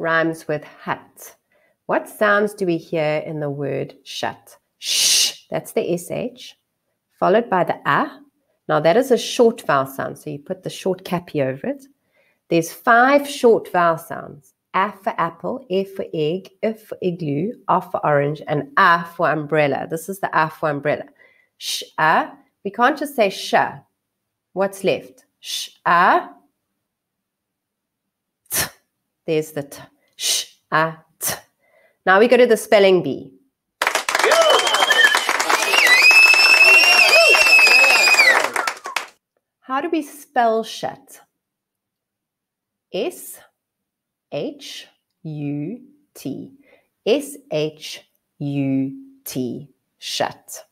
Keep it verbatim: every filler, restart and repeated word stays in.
rhymes with hut. What sounds do we hear in the word shut? Sh, that's the S H, followed by the A. Now that is a short vowel sound, so you put the short cappy over it. There's five short vowel sounds. A for apple, E for egg, I for igloo, R for orange, and A for umbrella. This is the A for umbrella. Sh, A. We can't just say sh. What's left? Sh, A. T. There's the T. Sh, A, T. Now we go to the spelling bee. How do we spell shut? S H U T. S H U T. Shut.